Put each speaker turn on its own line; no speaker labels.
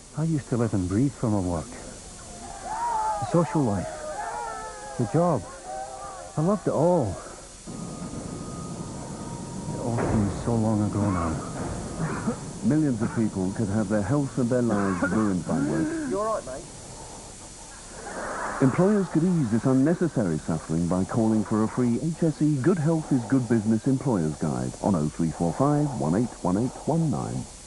I used to live and breathe for my work. The social life, the job. I loved it all. It all seems so long ago now.
Millions of people could have their health and their lives ruined by work.
You all right, mate?
Employers could ease this unnecessary suffering by calling for a free HSE Good Health is Good Business Employers Guide on 0345 181819.